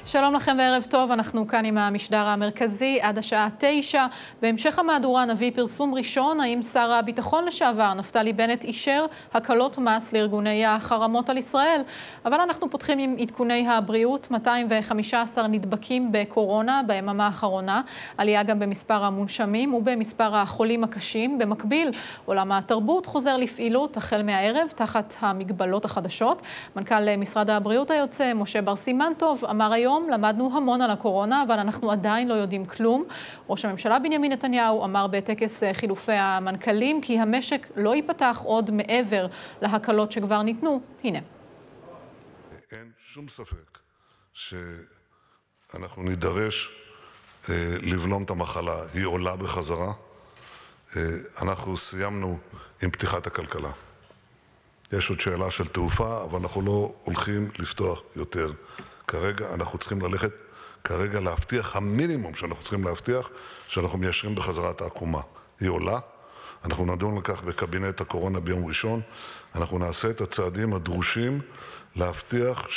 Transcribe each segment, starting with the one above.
שלום לכם וערב טוב, אנחנו כאן עם המשדר המרכזי עד השעה 9. בהמשך המהדורה נביא פרסום ראשון, האם שר הביטחון לשעבר נפתלי בנט אישר הקלות מס לארגוני החרמות על ישראל. אבל אנחנו פותחים עם עדכוני הבריאות, 215 נדבקים בקורונה ביממה האחרונה, עלייה גם במספר המונשמים ובמספר החולים הקשים. במקביל, עולם התרבות חוזר לפעילות החל מהערב תחת המגבלות החדשות. מנכ"ל משרד הבריאות היוצא, משה בר סימן טוב, אמר היום, למדנו המון על הקורונה, אבל אנחנו עדיין לא יודעים כלום. ראש הממשלה בנימין נתניהו אמר בטקס חילופי המנכ"לים כי המשק לא ייפתח עוד מעבר להקלות שכבר ניתנו. הנה. אין שום ספק שאנחנו נידרש לבלום את המחלה. היא עולה בחזרה. אנחנו סיימנו עם פתיחת הכלכלה. יש עוד שאלה של תעופה, אבל אנחנו לא הולכים לפתוח יותר. כרגע אנחנו צריכים ללכת, כרגע להבטיח, המינימום שאנחנו צריכים להבטיח, שאנחנו מיישרים בחזרת העקומה. היא עולה, אנחנו נדון לכך בקבינט הקורונה ביום ראשון, אנחנו נעשה את הצעדים הדרושים להבטיח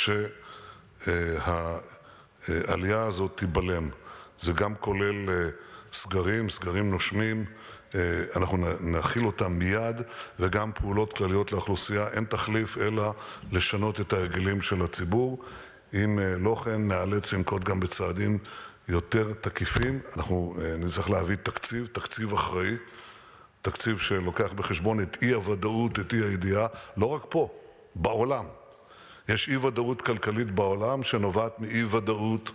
שהעלייה הזאת תיבלם. זה גם כולל סגרים נושמים, אנחנו נכיל אותם מיד, וגם פעולות כלליות לאוכלוסייה. אין תחליף אלא לשנות את ההרגלים של הציבור. אם לא כן, נאלץ לנקוט גם בצעדים יותר תקיפים. אנחנו נצטרך להביא תקציב אחראי, תקציב שלוקח בחשבון את אי-הוודאות, את אי-הידיעה, לא רק פה, בעולם. יש אי-ודאות כלכלית בעולם שנובעת מאי-ודאות.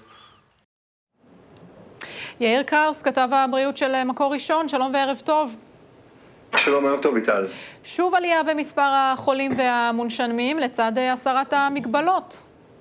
יאיר קראוס, כתב הבריאות של מקור ראשון, שלום וערב טוב. שלום, ערב טוב, איטל. שוב עלייה במספר החולים והמונשמים לצד הסרת המגבלות.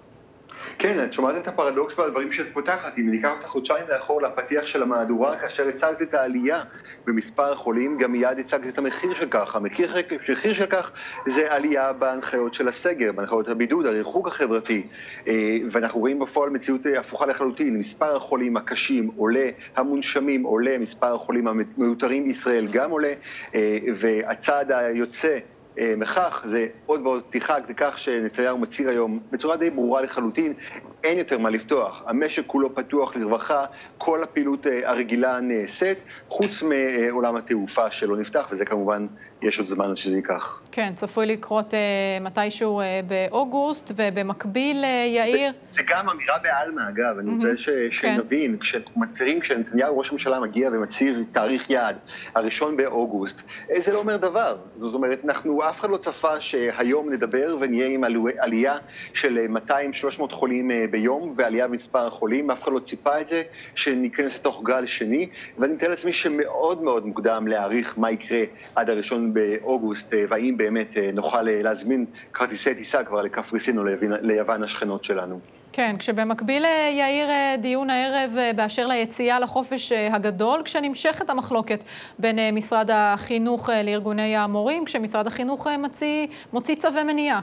כן, את שומעת את הפרדוקס והדברים שאת פותחת. אם ניקח אותך חודשיים לאחור לפתיח של המהדורה, כאשר הצגת את העלייה במספר החולים, גם מיד הצגת את המחיר של כך. המחיר של כך זה עלייה בהנחיות של הסגר, בהנחיות הבידוד, הריחוק החברתי. ואנחנו רואים בפועל מציאות הפוכה לחלוטין. מספר החולים הקשים עולה, המונשמים עולה, מספר החולים המיותרים בישראל גם עולה, והצעד היוצא מכך זה עוד ועוד פתיחה לכך שנתניהו מצהיר היום בצורה די ברורה לחלוטין, אין יותר מה לפתוח. המשק כולו פתוח לרווחה, כל הפעילות הרגילה נעשית, חוץ מעולם התעופה שלא נפתח, וזה כמובן יש עוד זמן שזה ייקח. כן, צפוי לקרות מתישהו באוגוסט, ובמקביל יאיר... זה גם אמירה בעלמא, אגב, אני רוצה שנבין, כשנתניהו ראש הממשלה מגיע ומצהיר תאריך יעד, 1 באוגוסט, זה לא אומר דבר. זאת אומרת, אף אחד לא צפה שהיום נדבר ונהיה עם עלייה של 200-300 חולים ביום, ועלייה במספר החולים, אף אחד לא ציפה את זה, שניכנס לתוך גל שני, ואני מתאר לעצמי שמאוד מאוד מוקדם להעריך מה יקרה עד 1 באוגוסט, והאם באמת נוכל להזמין כרטיסי טיסה כבר לקפריסין או ליוון השכנות שלנו. כן, כשבמקביל יאיר דיון הערב באשר ליציאה לחופש הגדול, כשנמשכת המחלוקת בין משרד החינוך לארגוני המורים, כשמשרד החינוך מוציא צווי מניעה.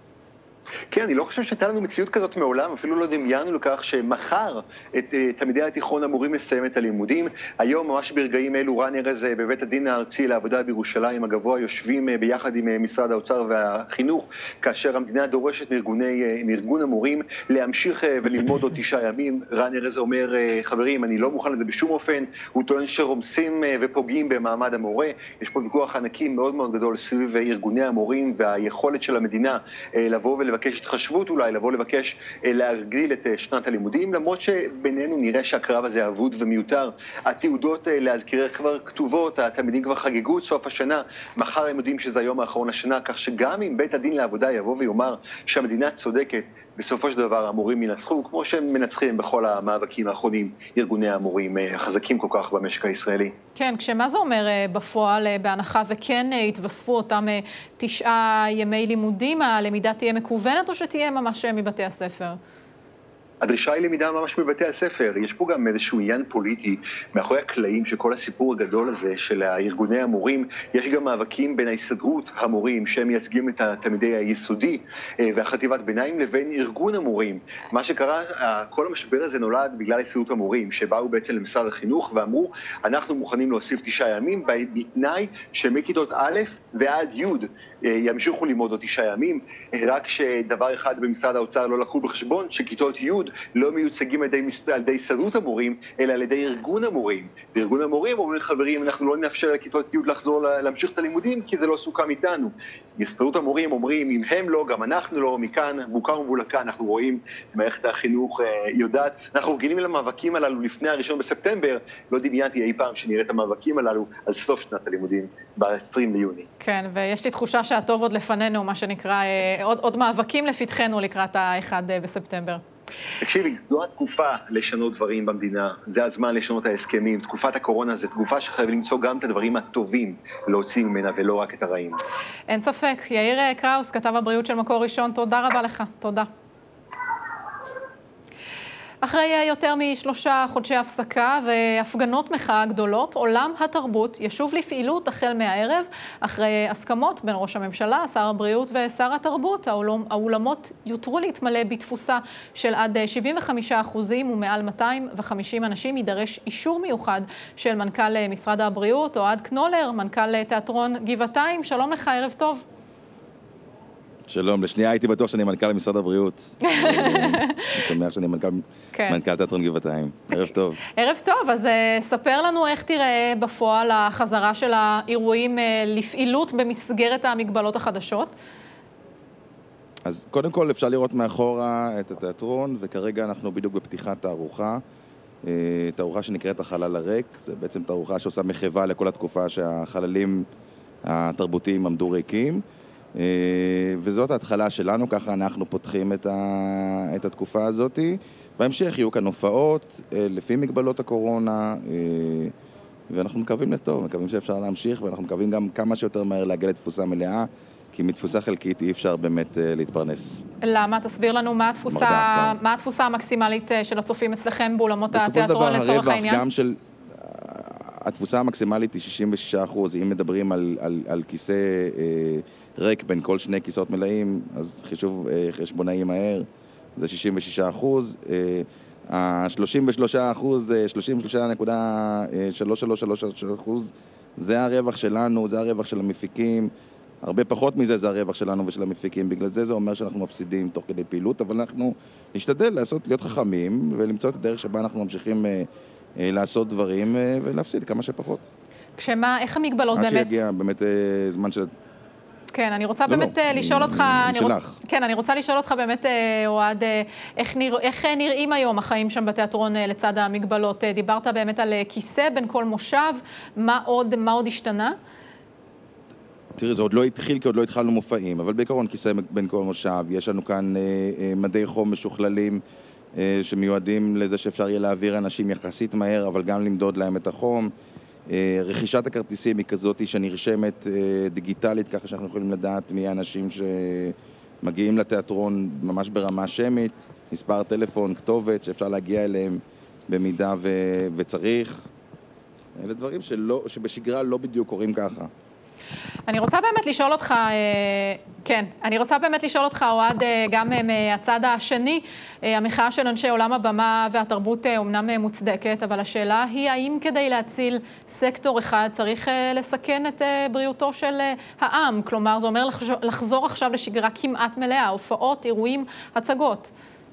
כן, אני לא חושב שהייתה לנו מציאות כזאת מעולם, אפילו לא דמיינו לכך שמחר את תלמידי התיכון אמורים לסיים את הלימודים. היום, ממש ברגעים אלו, רן ארז בבית הדין הארצי לעבודה בירושלים הגבוה יושבים ביחד עם משרד האוצר והחינוך, כאשר המדינה דורשת מארגון המורים להמשיך וללמוד עוד 9 ימים. רן ארז אומר, חברים, אני לא מוכן לזה בשום אופן. הוא טוען שרומסים ופוגעים במעמד המורה. יש פה ויכוח ענקי מאוד מאוד גדול סביב ארגוני המורים והיכולת של המדינה לבוא לבקש התחשבות, אולי לבוא לבקש להגדיל את שנת הלימודים, למרות שבינינו נראה שהקרב הזה אבוד ומיותר. התעודות להזכירך כבר כתובות, התלמידים כבר חגגו את סוף השנה, מחר הם יודעים שזה היום האחרון השנה, כך שגם אם בית הדין לעבודה יבוא ויאמר שהמדינה צודקת, בסופו של דבר המורים ינצחו, כמו שהם מנצחים בכל המאבקים האחרונים, ארגוני המורים החזקים כל כך במשק הישראלי. כן, כשמה זה אומר בפועל, בהנחה וכן התווספו אותם 9 ימי לימודים, הלמידה תהיה מקוונת או שתהיה ממש מבתי הספר? הדרישה היא למידה ממש בבתי הספר. יש פה גם איזשהו עניין פוליטי מאחורי הקלעים שכל הסיפור הגדול הזה של ארגוני המורים. יש גם מאבקים בין ההסתדרות המורים שהם מייצגים את תלמידי היסודי והחטיבת ביניים לבין ארגון המורים. מה שקרה, כל המשבר הזה נולד בגלל הסתדרות המורים שבאו בעצם למשרד החינוך ואמרו אנחנו מוכנים להוסיף 9 ימים בתנאי שמכיתות א' ועד י' ימשיכו ללמוד עוד 9 ימים, רק שדבר אחד במשרד האוצר לא לקחו בחשבון, שכיתות י' לא מיוצגים על ידי הסתדרות המורים, אלא על ידי ארגון המורים. וארגון המורים אומרים, חברים, אנחנו לא נאפשר לכיתות י' להמשיך את הלימודים, כי זה לא סוכם איתנו. הסתדרות המורים אומרים, אם הם לא, גם אנחנו לא, מכאן, בוקר ומבולקה, אנחנו רואים, מערכת החינוך יודעת, אנחנו רגילים למאבקים הללו לפני הראשון בספטמבר, לא דמיינתי אי פעם שנראה את המאבקים הללו על סוף שנת הלימודים, ב-20 ליוני. כן, ויש לי תחושה שהטוב עוד לפנינו, מה שנקרא, עוד מאבקים לפתחנו לקראת ה-1 בספטמבר. תקשיבי, זו התקופה לשנות דברים במדינה, זה הזמן לשנות ההסכמים, תקופת הקורונה זה תקופה שחייבים למצוא גם את הדברים הטובים להוציא ממנה ולא רק את הרעים. אין ספק. יאיר קראוס, כתב הבריאות של מקור ראשון, תודה רבה לך. תודה. אחרי יותר מ3 חודשי הפסקה והפגנות מחאה גדולות, עולם התרבות ישוב לפעילות החל מהערב, אחרי הסכמות בין ראש הממשלה, שר הבריאות ושר התרבות. האולמות יותרו להתמלא בתפוסה של עד 75% ומעל 250 אנשים. יידרש אישור מיוחד של מנכ"ל משרד הבריאות, אוהד קנולר, מנכ"ל תיאטרון גבעתיים. שלום לך, ערב טוב. שלום, לשנייה הייתי בטוח שאני מנכ"ל משרד הבריאות. אני שמח שאני מנכ"ל תיאטרון גבעתיים. ערב טוב. ערב טוב, אז ספר לנו איך תראה בפועל החזרה של האירועים לפעילות במסגרת המגבלות החדשות. אז קודם כל אפשר לראות מאחורה את התיאטרון, וכרגע אנחנו בדיוק בפתיחת תערוכה. תערוכה שנקראת החלל הריק, זה בעצם תערוכה שעושה מחווה לכל התקופה שהחללים התרבותיים עמדו ריקים. וזאת ההתחלה שלנו, ככה אנחנו פותחים את התקופה הזאת. בהמשך יהיו כאן הופעות לפי מגבלות הקורונה, ואנחנו מקווים לטוב, מקווים שאפשר להמשיך, ואנחנו מקווים גם כמה שיותר מהר להגיע לתפוסה מלאה, כי מתפוסה חלקית אי אפשר באמת להתפרנס. למה? תסביר לנו מה התפוסה המקסימלית של הצופים אצלכם באולמות התיאטרון לצורך העניין? התפוסה המקסימלית היא 66%. אם מדברים על כיסא ריק בין כל 2 כיסאות מלאים, אז חישוב חשבונאי מהר, זה 66%. ה-33%, 33.333%, זה הרווח שלנו, זה הרווח של המפיקים. הרבה פחות מזה זה הרווח שלנו ושל המפיקים. בגלל זה אומר שאנחנו מפסידים תוך כדי פעילות, אבל אנחנו נשתדל להיות חכמים ולמצוא את הדרך שבה אנחנו ממשיכים לעשות דברים ולהפסיד כמה שפחות. איך המגבלות באמת? עד שיגיע באמת זמן של... כן, אני רוצה באמת לשאול אותך... כן, אני רוצה לשאול אותך באמת, אוהד, איך נראים היום החיים שם בתיאטרון לצד המגבלות? דיברת באמת על כיסא בין כל מושב, מה עוד השתנה? תראי, זה עוד לא התחיל, כי עוד לא התחלנו מופעים, אבל בעיקרון כיסא בין כל מושב. יש לנו כאן מדי חום משוכללים, שמיועדים לזה שאפשר יהיה להעביר אנשים יחסית מהר, אבל גם למדוד להם את החום. רכישת הכרטיסים היא כזאת שנרשמת דיגיטלית, ככה שאנחנו יכולים לדעת מי האנשים שמגיעים לתיאטרון ממש ברמה שמית, מספר טלפון, כתובת, שאפשר להגיע אליהם במידה וצריך. אלה דברים שבשגרה לא בדיוק קורים ככה. אני רוצה באמת לשאול אותך, אוהד, גם מהצד השני, המחאה של אנשי עולם הבמה והתרבות אומנם מוצדקת, אבל השאלה היא האם כדי להציל סקטור אחד צריך לסכן את בריאותו של העם? כלומר, זה אומר לחזור עכשיו לשגרה כמעט מלאה, הופעות, אירועים, הצגות.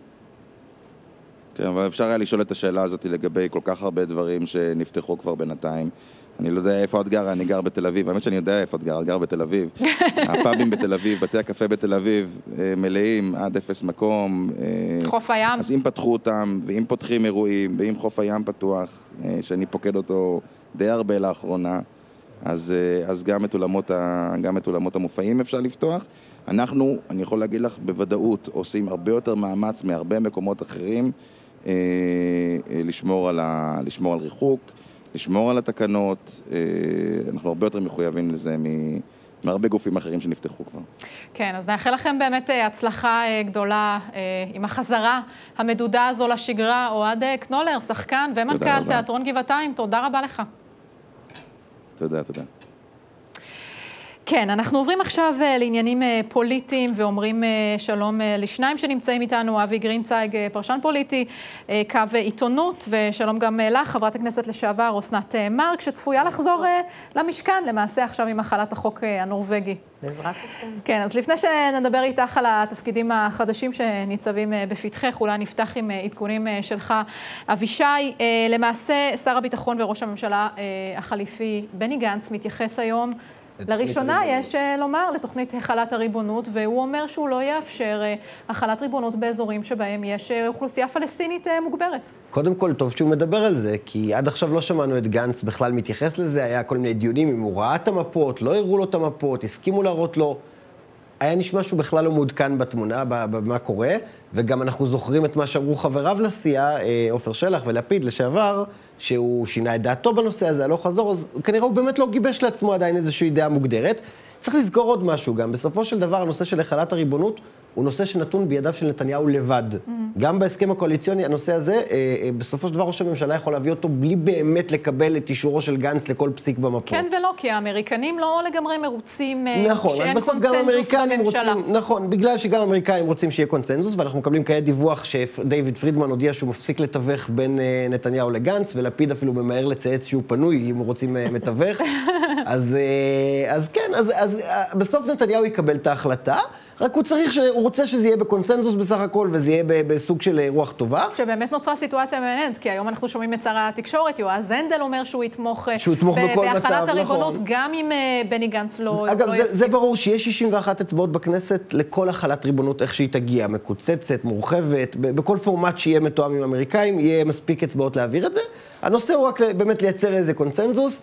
כן, אבל אפשר היה לשאול את השאלה הזאת לגבי כל כך הרבה דברים שנפתחו כבר בינתיים. אני לא יודע איפה את גרה, אני גר בתל אביב. האמת שאני יודע איפה את גרה, את גר בתל אביב. הפאבים בתל אביב, בתי הקפה בתל אביב, מלאים עד 0 מקום. חוף הים. אז אם פתחו אותם, ואם פותחים אירועים, ואם חוף הים פתוח, שאני פוקד אותו די הרבה לאחרונה, אז גם את אולמות המופעים אפשר לפתוח. אני יכול להגיד לך בוודאות, עושים הרבה יותר מאמץ מהרבה מקומות אחרים, לשמור על ריחוק, לשמור על התקנות. אנחנו הרבה יותר מחויבים לזה מהרבה גופים אחרים שנפתחו כבר. כן, אז נאחל לכם באמת הצלחה גדולה עם החזרה המדודה הזו לשגרה. אוהד קנולר, שחקן ומנכ"ל תיאטרון גבעתיים, תודה רבה לך. תודה. כן, אנחנו עוברים עכשיו לעניינים פוליטיים ואומרים שלום לשניים שנמצאים איתנו, אבי גרינצייג, פרשן פוליטי, קו עיתונות, ושלום גם לך, חברת הכנסת לשעבר אסנת מארק, שצפויה לחזור למשכן, למעשה עכשיו עם החלת החוק הנורווגי. בעזרת השם. כן, אז לפני שנדבר איתך על התפקידים החדשים שניצבים בפתחך, אולי נפתח עם עדכונים שלך. אבישי, למעשה שר הביטחון וראש הממשלה החליפי בני גנץ מתייחס היום לראשונה יש לומר לתוכנית החלת הריבונות, והוא אומר שהוא לא יאפשר החלת ריבונות באזורים שבהם יש אוכלוסייה פלסטינית מוגברת. קודם כל, טוב שהוא מדבר על זה, כי עד עכשיו לא שמענו את גנץ בכלל מתייחס לזה, היה כל מיני דיונים אם הוא ראה את המפות, לא הראו לו את המפות, הסכימו להראות לו. היה נשמע שהוא בכלל לא מעודכן בתמונה, במה קורה, וגם אנחנו זוכרים את מה שאמרו חבריו לסיעה, עופר שלח ולפיד לשעבר, שהוא שינה את דעתו בנושא הזה, לא חזור, אז כנראה הוא באמת לא גיבש לעצמו עדיין איזושהי דעה מוגדרת. צריך לזכור עוד משהו גם, בסופו של דבר הנושא של החלת הריבונות הוא נושא שנתון בידיו של נתניהו לבד. גם בהסכם הקואליציוני, הנושא הזה, בסופו של דבר ראש הממשלה יכול להביא אותו בלי באמת לקבל את אישורו של גנץ לכל פסיק במפות. כן ולא, כי האמריקנים לא לגמרי מרוצים נכון, שאין בסוף גם קונצנזוס בממשלה. נכון, בגלל שגם האמריקאים רוצים שיהיה קונצנזוס, ואנחנו מקבלים כעת דיווח שדייוויד פרידמן הודיע שהוא מפסיק לתווך בין נתניהו לגנץ, ולפיד אפילו ממהר לצייץ שהוא פנוי אם רוצים מתווך. אז כן, אז בסוף נתניהו יקבל את ההחלטה, רק הוא רוצה שזה יהיה בקונצנזוס בסך הכל, וזה יהיה בסוג של רוח טובה. שבאמת נוצרה סיטואציה מעניינת, כי היום אנחנו שומעים את שר התקשורת, יועז הנדל אומר שהוא יתמוך בכל מצב, בהחלת הריבונות, גם אם בני גנץ לא אגב, זה ברור שיש 61 אצבעות בכנסת לכל החלת ריבונות, איך שהיא תגיע, מקוצצת, מורחבת, בכל פורמט שיהיה מתואם עם אמריקאים, יהיה מספיק אצבעות להעביר את זה. הנושא הוא רק באמת לייצר איזה קונצנזוס.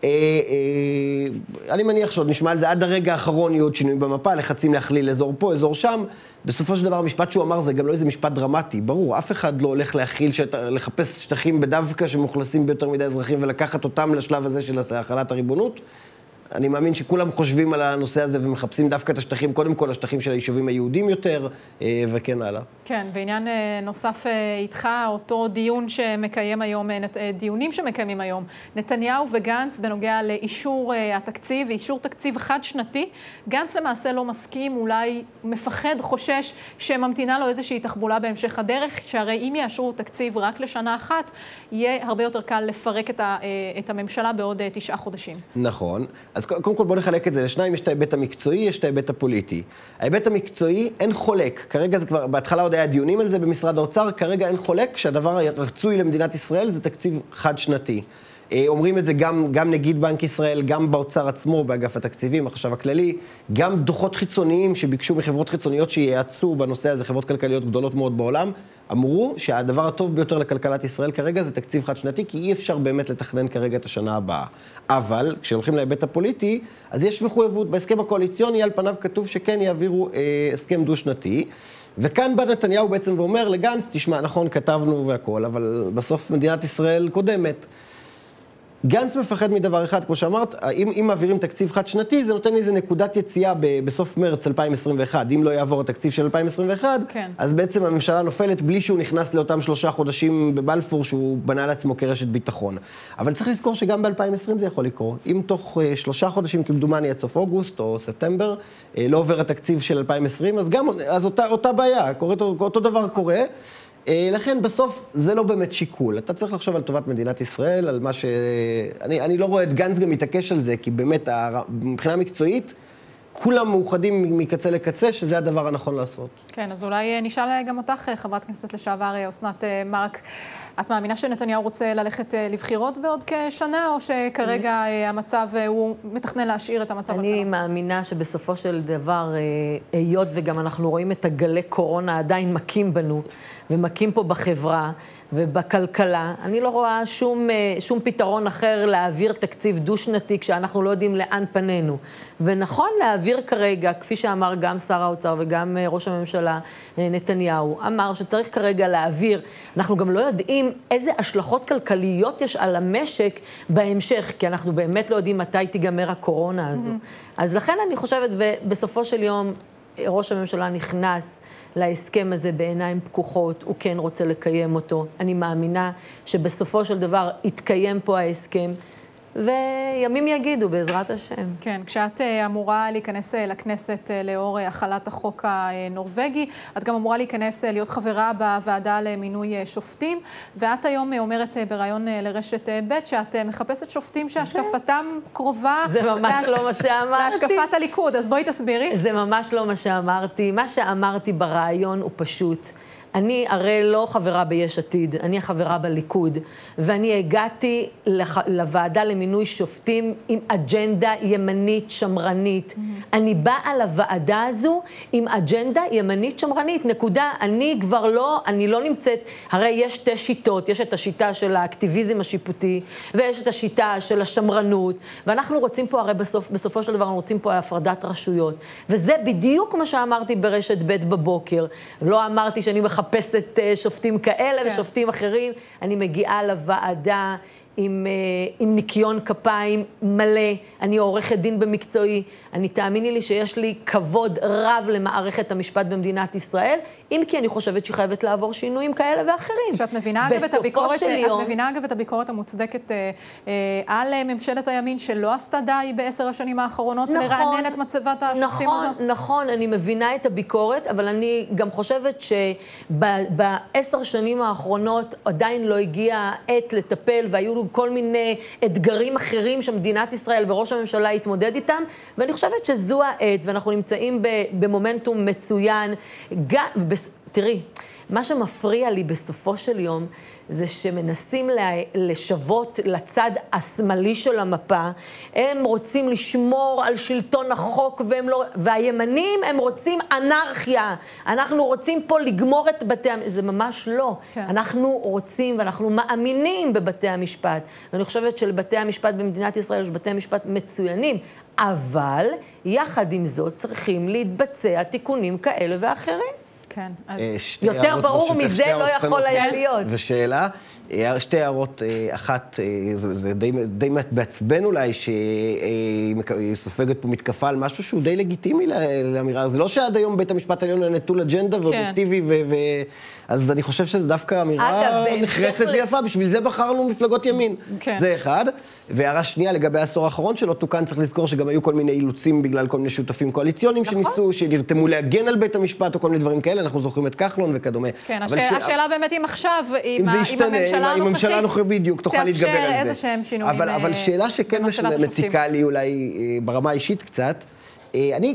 אני מניח שעוד נשמע על זה, עד הרגע האחרון יהיו עוד שינויים במפה, לחצים להכליל אזור פה, אזור שם. בסופו של דבר, המשפט שהוא אמר זה גם לא איזה משפט דרמטי. ברור, אף אחד לא הולך לחפש שטחים בדווקא שמאוכלסים ביותר מדי אזרחים ולקחת אותם לשלב הזה של החלת הריבונות. אני מאמין שכולם חושבים על הנושא הזה ומחפשים דווקא את השטחים, קודם כל השטחים של היישובים היהודים יותר, וכן הלאה. כן, ועניין נוסף איתך, אותו דיון שמקיים היום, דיונים שמקיימים היום, נתניהו וגנץ בנוגע לאישור התקציב, אישור תקציב חד שנתי. גנץ למעשה לא מסכים, אולי מפחד, חושש שממתינה לו איזושהי תחבולה בהמשך הדרך, שהרי אם יאשרו תקציב רק לשנה אחת, יהיה הרבה יותר קל לפרק את הממשלה בעוד 9 חודשים. נכון. אז קודם כל בוא נחלק את זה לשניים, יש את ההיבט המקצועי, יש את ההיבט הפוליטי. ההיבט המקצועי אין חולק, כרגע זה כבר, בהתחלה עוד היה דיונים על זה במשרד האוצר, כרגע אין חולק שהדבר הרצוי למדינת ישראל זה תקציב חד שנתי. אומרים את זה גם נגיד בנק ישראל, גם באוצר עצמו, באגף התקציבים, החשב הכללי, גם דוחות חיצוניים שביקשו מחברות חיצוניות שייעצו בנושא הזה, חברות כלכליות גדולות מאוד בעולם, אמרו שהדבר הטוב ביותר לכלכלת ישראל כרגע זה תקציב חד שנתי, כי אי אפשר באמת לתכנן כרגע את השנה הבאה. אבל כשהולכים להיבט הפוליטי, אז יש מחויבות. בהסכם הקואליציוני על פניו כתוב שכן יעבירו הסכם דו שנתי, וכאן בא נתניהו בעצם ואומר לגנץ, תשמע, נכון, כתבנו והכל, אבל בסוף מדינת ישראל קודמת. גנץ מפחד מדבר אחד, כמו שאמרת, אם מעבירים תקציב חד שנתי, זה נותן איזה נקודת יציאה בסוף מרץ 2021. אם לא יעבור התקציב של 2021, כן. אז בעצם הממשלה נופלת בלי שהוא נכנס לאותם 3 חודשים בבלפור שהוא בנה לעצמו כרשת ביטחון. אבל צריך לזכור שגם ב-2020 זה יכול לקרות. אם תוך 3 חודשים כמדומני עד סוף אוגוסט או ספטמבר, לא עובר התקציב של 2020, אז אותה בעיה, אותו דבר קורה. לכן בסוף זה לא באמת שיקול. אתה צריך לחשוב על טובת מדינת ישראל, על מה אני לא רואה את גנץ גם מתעקש על זה, כי באמת מבחינה מקצועית, כולם מאוחדים מקצה לקצה, שזה הדבר הנכון לעשות. כן, אז אולי נשאל גם אותך, חברת כנסת לשעבר, אסנת מארק, את מאמינה שנתניהו רוצה ללכת לבחירות בעוד כשנה, או שכרגע המצב, הוא מתכנן להשאיר את המצב? אני מאמינה שבסופו של דבר, היות וגם אנחנו רואים את הגלי קורונה עדיין מכים בנו, ומכים פה בחברה ובכלכלה, אני לא רואה שום פתרון אחר להעביר תקציב דו-שנתי כשאנחנו לא יודעים לאן פנינו. ונכון להעביר כרגע, כפי שאמר גם שר האוצר וגם ראש הממשלה נתניהו, אמר שצריך כרגע להעביר, אנחנו גם לא יודעים איזה השלכות כלכליות יש על המשק בהמשך, כי אנחנו באמת לא יודעים מתי תיגמר הקורונה הזו. אז לכן אני חושבת, ובסופו של יום ראש הממשלה נכנס להסכם הזה בעיניים פקוחות, הוא כן רוצה לקיים אותו. אני מאמינה שבסופו של דבר יתקיים פה ההסכם. וימים יגידו בעזרת השם. כן, כשאת אמורה להיכנס לכנסת לאור החלת החוק הנורווגי, את גם אמורה להיכנס להיות חברה בוועדה למינוי שופטים, ואת היום אומרת בראיון לרשת ב' שאת מחפשת שופטים שהשקפתם קרובה. זה ממש לא מה שאמרתי. להשקפת הליכוד, אז בואי תסבירי. זה ממש לא מה שאמרתי. מה שאמרתי בראיון הוא פשוט. אני הרי לא חברה ביש עתיד, אני החברה בליכוד, ואני הגעתי לוועדה למינוי שופטים עם אג'נדה ימנית שמרנית. אני באה לוועדה הזו עם אג'נדה ימנית שמרנית, נקודה. אני לא נמצאת, הרי יש שתי שיטות, יש את השיטה של האקטיביזם השיפוטי, ויש את השיטה של השמרנות, ואנחנו רוצים פה, הרי בסופו של דבר, אנחנו רוצים פה הפרדת רשויות. וזה בדיוק מה שאמרתי ברשת ב' בבוקר. לא אמרתי שאני מחפשת שופטים כאלה ושופטים אחרים. אני מגיעה לוועדה עם ניקיון כפיים מלא. אני עורכת דין במקצועי. תאמיני לי שיש לי כבוד רב למערכת המשפט במדינת ישראל, אם כי אני חושבת שהיא חייבת לעבור שינויים כאלה ואחרים. שאת מבינה אגב את הביקורת המוצדקת על ממשלת הימין שלא עשתה די ב10 השנים האחרונות לרענן את מצבת השופטים הזו? נכון, אני מבינה את הביקורת, אבל אני גם חושבת שב10 שנים האחרונות עדיין לא הגיעה עת לטפל, והיו כל מיני אתגרים אחרים שמדינת ישראל וראש הממשלה התמודד איתם, ואני חושבת שזו העת, ואנחנו נמצאים במומנטום מצוין. תראי, מה שמפריע לי בסופו של יום, זה שמנסים לשוות לצד השמאלי של המפה. הם רוצים לשמור על שלטון החוק, והימנים הם רוצים אנרכיה. אנחנו רוצים פה לגמור את בתי המשפט. זה ממש לא. כן. אנחנו רוצים ואנחנו מאמינים בבתי המשפט. ואני חושבת שלבתי המשפט במדינת ישראל יש בתי משפט מצוינים. אבל יחד עם זאת צריכים להתבצע תיקונים כאלה ואחרים. כן, אז יותר ברור מזה לא יכול היה להיות. ושאלה, שתי הערות, אחת, זה די מעצבן אולי, שהיא סופגת פה מתקפה על משהו שהוא די לגיטימי לאמירה. זה לא שעד היום בית המשפט העליון נטול אג'נדה ואובייקטיבי, אז אני חושב שזה דווקא אמירה נחרצת ויפה, בשביל זה בחרנו מפלגות ימין. זה אחד. והערה שנייה, לגבי העשור האחרון שלו, תוקן, צריך לזכור שגם היו כל מיני אילוצים בגלל כל מיני שותפים קואליציוניים שניסו, שנרתמו להגן על בית המשפט או כל מיני דברים כאלה, אנחנו זוכרים את כחלון וכדומה. כן, השאלה באמת אם עכשיו, אם הממשלה הנוכחית בדיוק תוכל להתגבר על זה. תאפשר איזה שהם שינויים. אבל שאלה שכן מציקה לי אולי ברמה האישית קצת, אני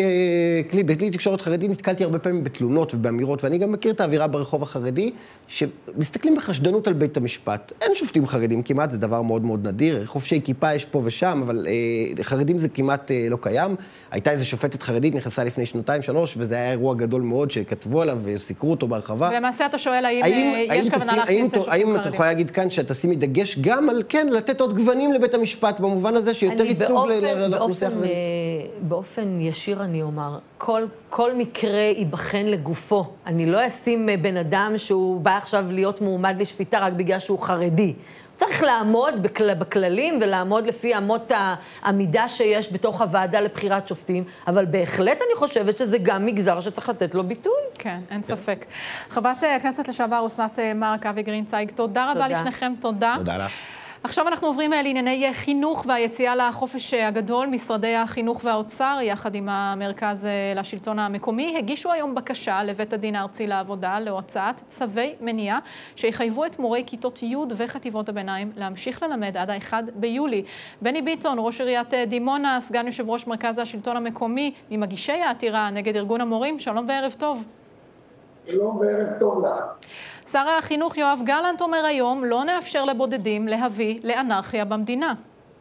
בכלי תקשורת חרדי נתקלתי הרבה פעמים בתלונות ובאמירות, ואני גם מכיר את האווירה ברחוב החרדי, שמסתכלים בחשדנות על בית המשפט. אין שופטים חרדים כמעט, זה דבר מאוד מאוד נדיר. חופשי כיפה יש פה ושם, אבל חרדים זה כמעט לא קיים. הייתה איזו שופטת חרדית, נכנסה לפני 2-3, וזה היה אירוע גדול מאוד שכתבו עליו וסיקרו אותו בהרחבה. ולמעשה אתה שואל האם יש כוונה להכניס שופטים חרדים? האם אתה יכולה להגיד כאן שאתה שימי דגש גם על כן, לתת עוד גוונים לבית המשפט, במובן הזה שיותר ייצוג לאוכלוסייה חרדית? באופן ישיר אני אומר, כל מקרה ייבחן לגופו. אני לא אשים בן אדם שהוא בא עכשיו להיות מועמד לשפיטה רק בגלל שהוא חרדי. צריך לעמוד בכללים ולעמוד לפי אמות העמידה שיש בתוך הוועדה לבחירת שופטים, אבל בהחלט אני חושבת שזה גם מגזר שצריך לתת לו ביטוי. כן, אין ספק. חברת הכנסת לשעבר אסנת מארק, אבי גרינצייג, תודה רבה לשניכם, תודה. תודה לך. עכשיו אנחנו עוברים לענייני חינוך והיציאה לחופש הגדול. משרדי החינוך והאוצר, יחד עם המרכז לשלטון המקומי, הגישו היום בקשה לבית הדין הארצי לעבודה להוצאת צווי מניעה שיחייבו את מורי כיתות י' וחטיבות הביניים להמשיך ללמד עד ה-1 ביולי. בני ביטון, ראש עיריית דימונה, סגן יושב ראש מרכז השלטון המקומי, ממגישי העתירה נגד ארגון המורים, שלום וערב טוב. שלום וערב טוב לך. שר החינוך יואב גלנט אומר היום, לא נאפשר לבודדים להביא לאנרכיה במדינה.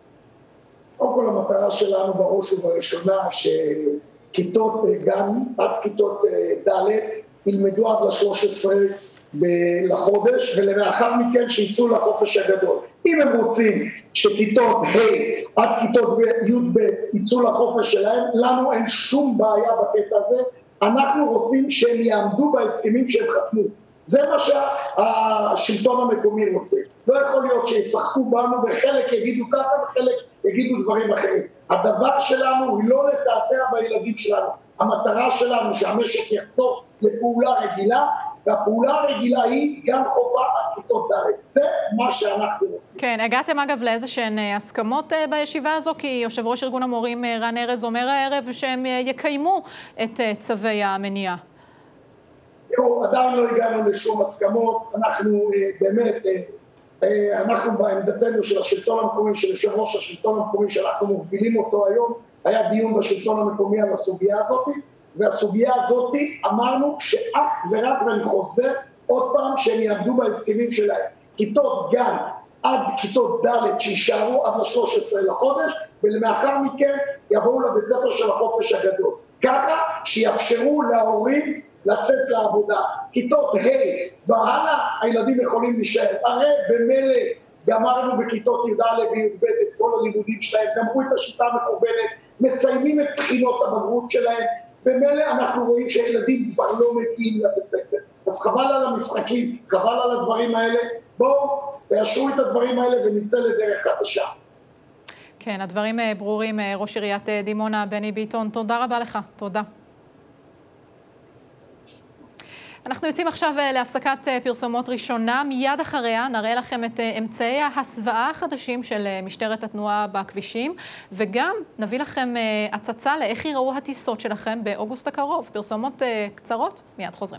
קודם כל המטרה שלנו בראש ובראשונה שכיתות גם עד כיתות ד' ילמדו עד ל-13 לחודש, ולאחר מכן שיצאו לחופש הגדול. אם הם רוצים שכיתות ה' עד כיתות י' יצאו לחופש שלהם, לנו אין שום בעיה בקטע הזה. אנחנו רוצים שהם יעמדו בהסכמים שהם חתמו. זה מה שהשלטון המקומי רוצה. לא יכול להיות שישחקו בנו וחלק יגידו ככה וחלק יגידו דברים אחרים. הדבר שלנו הוא לא לתעתע בילדים שלנו. המטרה שלנו שהמשק יחזור לפעולה רגילה, והפעולה הרגילה היא גם חובה עד כיתות ד'. זה מה שאנחנו רוצים. כן, הגעתם אגב לאיזה שהן הסכמות בישיבה הזו, כי יושב ראש ארגון המורים רן ארז אומר הערב שהם יקיימו את צווי המניעה. עדיין לא הגענו לשום הסכמות, אנחנו באמת, אנחנו בעמדתנו של השלטון המקומי, של יושב ראש השלטון המקומי שאנחנו מובילים אותו היום, היה דיון בשלטון המקומי על הסוגיה הזאת, והסוגיה הזאת אמרנו שאך ורק, ואני חוזר עוד פעם, שהם יעמדו בהסכמים שלהם. כיתות גן עד כיתות ד' שישארו עד ל-13 לחודש, ולמאחר מכן יבואו לבית ספר של החופש הגדול. ככה שיאפשרו להורים לצאת לעבודה. כיתות ה' והלאה הילדים יכולים להישאר. הרי במילא גמרנו בכיתות י"א וי"ב את כל הלימודים שלהם, גמרו את השיטה המקוונת, מסיימים את בחינות הבגרות שלהם, במילא אנחנו רואים שהילדים כבר לא מגיעים לבית ספר. אז חבל על המשחקים, חבל על הדברים האלה, בואו תאשרו את הדברים האלה ונצא לדרך חדשה. כן, הדברים ברורים. ראש עיריית דימונה, בני ביטון, תודה רבה לך. תודה. אנחנו יוצאים עכשיו להפסקת פרסומות ראשונה. מיד אחריה נראה לכם את אמצעי ההסוואה החדשים של משטרת התנועה בכבישים, וגם נביא לכם הצצה לאיך ייראו הטיסות שלכם באוגוסט הקרוב. פרסומות קצרות, מיד חוזרים.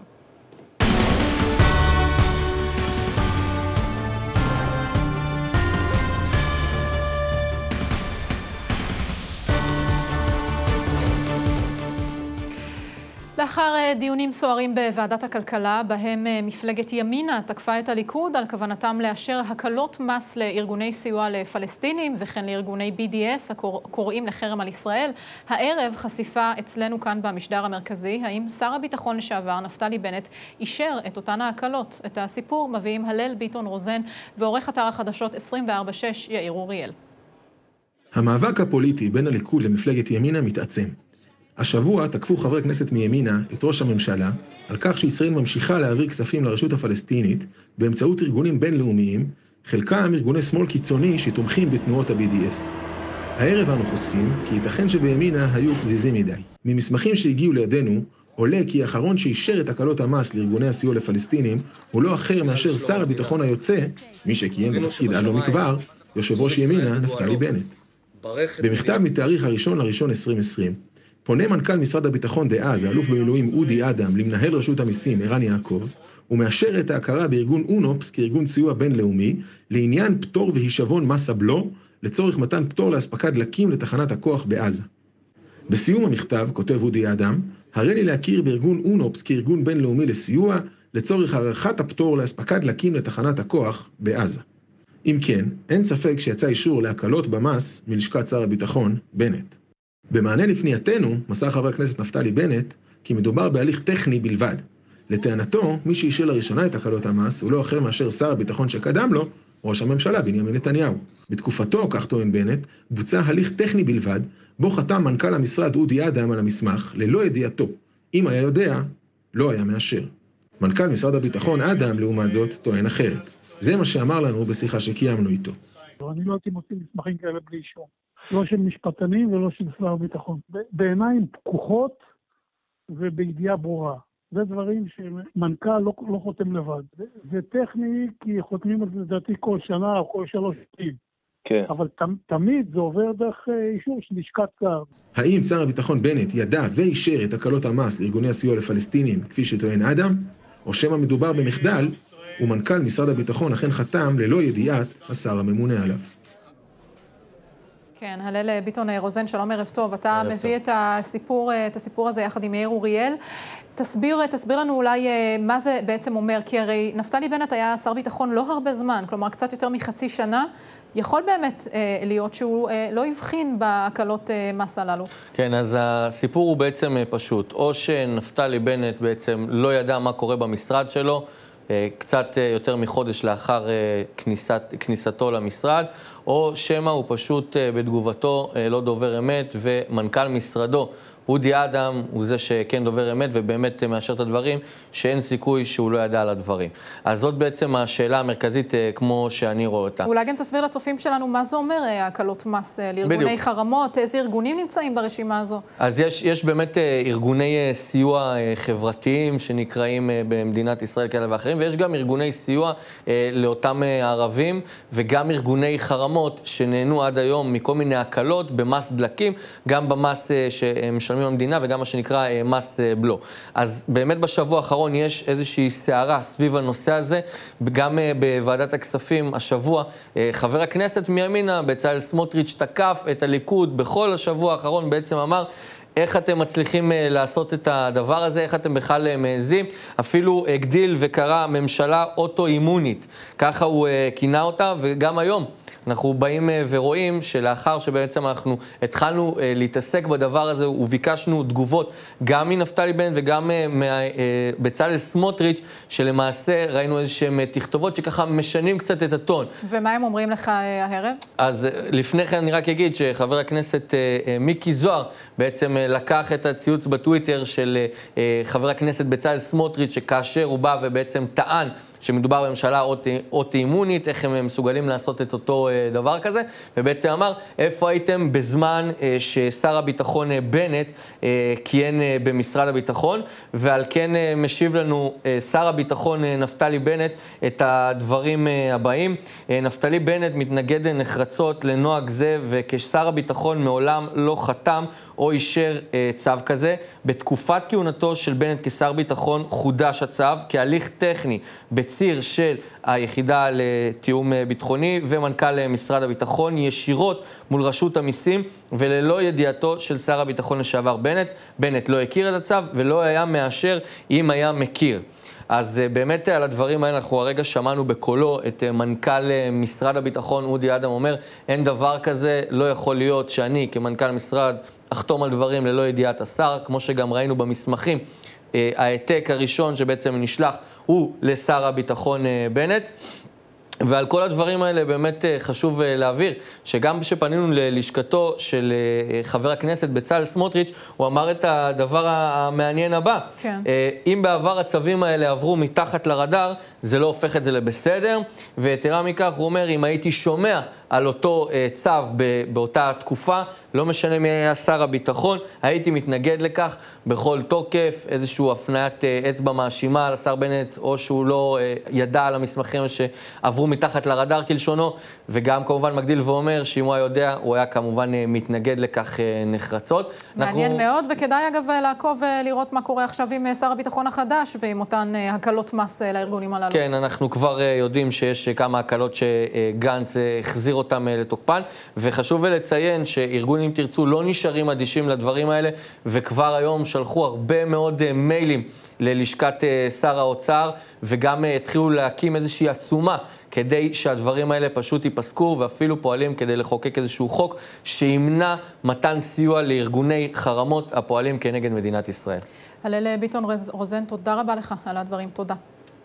לאחר דיונים סוערים בוועדת הכלכלה, בהם מפלגת ימינה תקפה את הליכוד על כוונתם לאשר הקלות מס לארגוני סיוע לפלסטינים וכן לארגוני BDS הקוראים לחרם על ישראל, הערב חשיפה אצלנו כאן במשדר המרכזי, האם שר הביטחון לשעבר נפתלי בנט אישר את אותן ההקלות. את הסיפור מביאים הלל ביטון רוזן ועורך אתר החדשות 24/6 יאיר אוריאל. המאבק הפוליטי בין הליכוד למפלגת ימינה מתעצם. השבוע תקפו חברי כנסת מימינה את ראש הממשלה על כך שישראל ממשיכה להעביר כספים לרשות הפלסטינית באמצעות ארגונים בינלאומיים, חלקם ארגוני שמאל קיצוני שתומכים בתנועות ה-BDS. הערב אנו חושפים כי ייתכן שבימינה היו פזיזים מדי. ממסמכים שהגיעו לידינו עולה כי האחרון שאישר את הקלות המס לארגוני הסיוע לפלסטינים הוא לא אחר מאשר שר הביטחון היוצא, מי שכיהן בתפקיד עד לא מכבר, יושב ראש ימינה נפתלי בנט. במכתב מתאריך 1/1/2020 פונה מנכ"ל משרד הביטחון דאז, האלוף במילואים אודי אדם, למנהל רשות המיסים ערן יעקב, ומאשר את ההכרה בארגון אונופס כארגון סיוע בינלאומי לעניין פטור והישבון מס הבלו לצורך מתן פטור להספקת דלקים לתחנת הכוח בעזה. בסיום המכתב כותב אודי אדם, הרי לי להכיר בארגון אונופס כארגון בינלאומי לסיוע לצורך הארכת הפטור להספקת דלקים לתחנת הכוח בעזה. אם כן, אין ספק שיצא אישור להקלות במס מלשכת שר הביטחון בנט. במענה לפנייתנו, מסר חבר הכנסת נפתלי בנט, כי מדובר בהליך טכני בלבד. לטענתו, מי שאישר לראשונה את הקלות המס הוא לא אחר מאשר שר הביטחון שקדם לו, ראש הממשלה בנימין נתניהו. בתקופתו, כך טוען בנט, בוצע הליך טכני בלבד, בו חתם מנכ"ל המשרד אודי אדם על המסמך, ללא ידיעתו. אם היה יודע, לא היה מאשר. מנכ"ל משרד הביטחון אדם, לעומת זאת, טוען אחרת. זה מה שאמר לנו בשיחה שקיימנו איתו. אני לא הייתי מוציא מסמכים כאלה בלי אישור. לא של משפטנים ולא של שר הביטחון. בעיניים פקוחות ובידיעה ברורה. זה דברים שמנכ"ל לא חותם לבד. זה טכני כי חותמים על זה לדעתי כל שנה או כל 3 שנים. כן. אבל תמיד זה עובר דרך אישור של לשכת שר. האם שר הביטחון בנט ידע ואישר את הקלות המס לארגוני הסיוע לפלסטינים כפי שטוען אדם? או שמא מדובר במחדל ומנכ"ל משרד הביטחון אכן חתם ללא ידיעת השר הממונה עליו? כן, הלל ביטון רוזן, שלום, ערב טוב. אתה מביא את הסיפור הזה יחד עם יאיר אוריאל. תסביר לנו אולי מה זה בעצם אומר, כי הרי נפתלי בנט היה שר ביטחון לא הרבה זמן, כלומר קצת יותר מחצי שנה. יכול באמת להיות שהוא לא הבחין בהקלות מס הללו. כן, אז הסיפור הוא בעצם פשוט. או שנפתלי בנט בעצם לא ידע מה קורה במשרד שלו, קצת יותר מחודש לאחר כניסתו למשרד, או שמא הוא פשוט בתגובתו לא דובר אמת, ומנכ"ל משרדו אודי אדם הוא זה שכן דובר אמת ובאמת מאשר את הדברים, שאין סיכוי שהוא לא ידע על הדברים. אז זאת בעצם השאלה המרכזית כמו שאני רואה אותה. אולי גם תסביר לצופים שלנו מה זה אומר הקלות מס לארגוני חרמות, איזה ארגונים נמצאים ברשימה הזו? אז יש באמת ארגוני סיוע חברתיים שנקראים במדינת ישראל כאלה ואחרים, ויש גם ארגוני סיוע לאותם ערבים, וגם ארגוני חרמות שנהנו עד היום מכל מיני הקלות במס דלקים, גם במס שהם משלמים המדינה וגם מה שנקרא מס בלו. אז באמת בשבוע האחרון יש איזושהי סערה סביב הנושא הזה, גם בוועדת הכספים השבוע, חבר הכנסת מימינה, בצלאל סמוטריץ', תקף את הליכוד בכל השבוע האחרון, בעצם אמר, איך אתם מצליחים לעשות את הדבר הזה, איך אתם בכלל מעזים, אפילו הגדיל וקרא ממשלה אוטואימונית, ככה הוא כינה אותה, וגם היום אנחנו באים ורואים שלאחר שבעצם אנחנו התחלנו להתעסק בדבר הזה וביקשנו תגובות גם מנפתלי בנט וגם מבצלאל סמוטריץ', שלמעשה ראינו איזשהם תכתובות שככה משנים קצת את הטון. ומה הם אומרים לך הערב? אז לפני כן אני רק אגיד שחבר הכנסת מיקי זוהר בעצם לקח את הציוץ בטוויטר של חבר הכנסת בצלאל סמוטריץ', שכאשר הוא בא ובעצם טען שמדובר בממשלה אוטואימונית, איך הם מסוגלים לעשות את אותו דבר כזה, ובעצם אמר, איפה הייתם בזמן ששר הביטחון בנט כיהן במשרד הביטחון, ועל כן משיב לנו שר הביטחון נפתלי בנט את הדברים הבאים. נפתלי בנט מתנגד נחרצות לנוהג זה, וכשר הביטחון מעולם לא חתם או אישר צו כזה. בתקופת כהונתו של בנט כשר ביטחון חודש הצו כהליך טכני בציר של היחידה לתיאום ביטחוני ומנכ"ל משרד הביטחון ישירות מול רשות המיסים וללא ידיעתו של שר הביטחון לשעבר בנט. בנט לא הכיר את הצו ולא היה מאשר אם היה מכיר. אז באמת על הדברים האלה אנחנו הרגע שמענו בקולו את מנכ"ל משרד הביטחון אודי אדם אומר, אין דבר כזה, לא יכול להיות שאני כמנכ"ל משרד אחתום על דברים ללא ידיעת השר, כמו שגם ראינו במסמכים. העתק הראשון שבעצם נשלח הוא לשר הביטחון בנט. ועל כל הדברים האלה באמת חשוב להעביר, שגם כשפנינו ללשכתו של חבר הכנסת בצלאל סמוטריץ', הוא אמר את הדבר המעניין הבא. כן. אם בעבר הצווים האלה עברו מתחת לרדאר, זה לא הופך את זה לבסדר, ויתרה מכך הוא אומר, אם הייתי שומע על אותו צו באותה תקופה, לא משנה מי היה שר הביטחון, הייתי מתנגד לכך בכל תוקף, איזשהו הפניית אצבע מאשימה על השר בנט, או שהוא לא ידע על המסמכים שעברו מתחת לרדאר כלשונו, וגם כמובן מגדיל ואומר שאם הוא היה יודע, הוא היה כמובן מתנגד לכך נחרצות. מעניין מאוד, וכדאי אגב לעקוב ולראות מה קורה עכשיו עם שר הביטחון החדש, ועם אותן הקלות מס לארגונים הללו. כן, אנחנו כבר יודעים שיש כמה הקלות שגנץ החזיר אותם לתוקפן, וחשוב לציין שארגונים תרצו לא נשארים אדישים לדברים האלה, וכבר היום שלחו הרבה מאוד מיילים ללשכת שר האוצר, וגם התחילו להקים איזושהי עצומה כדי שהדברים האלה פשוט ייפסקו, ואפילו פועלים כדי לחוקק איזשהו חוק שימנע מתן סיוע לארגוני חרמות הפועלים כנגד מדינת ישראל. הלל ביטון רוזן, תודה רבה לך על הדברים, תודה.